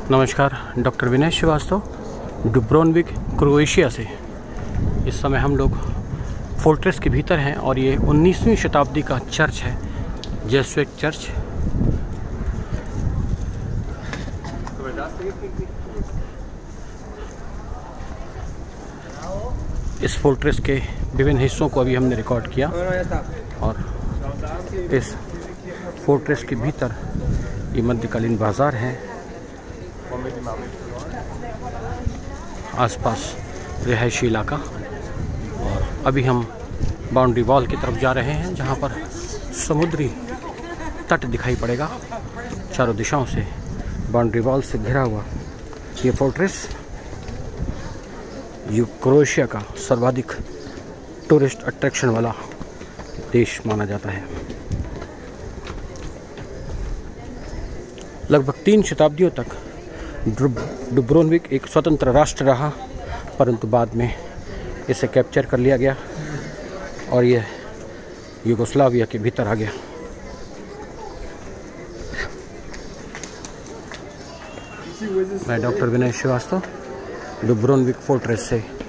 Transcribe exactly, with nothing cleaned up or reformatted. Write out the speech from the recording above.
नमस्कार, doctor Vinay Shrivastava, Dubrovnik, Croatia से। इस समय हम लोग फोर्ट्रेस के भीतर हैं और ये उन्नीसवीं शताब्दी का चर्च है, जेसुइट चर्च। इस फोर्ट्रेस के विभिन्न हिस्सों को अभी हमने रिकॉर्ड किया और इस फोर्ट्रेस के भीतर ये मध्यकालीन बाजार हैं, आसपास रिहायशी इलाका। और अभी हम बाउंड्री वॉल की तरफ जा रहे हैं, जहां पर समुद्री तट दिखाई पड़ेगा। चारों दिशाओं से बाउंड्री वॉल से घिरा हुआ ये फोर्ट्रेस ये क्रोएशिया का सर्वाधिक टूरिस्ट अट्रैक्शन वाला देश माना जाता है। लगभग तीन शताब्दियों तक डुब्रोनविक एक स्वतंत्र राष्ट्र रहा, परंतु बाद में इसे कैप्चर कर लिया गया और यह यूगोस्लाविया के भीतर आ गया। मैं डॉक्टर विनय श्रीवास्तव, डुब्रोनविक फोर्ट्रेस से।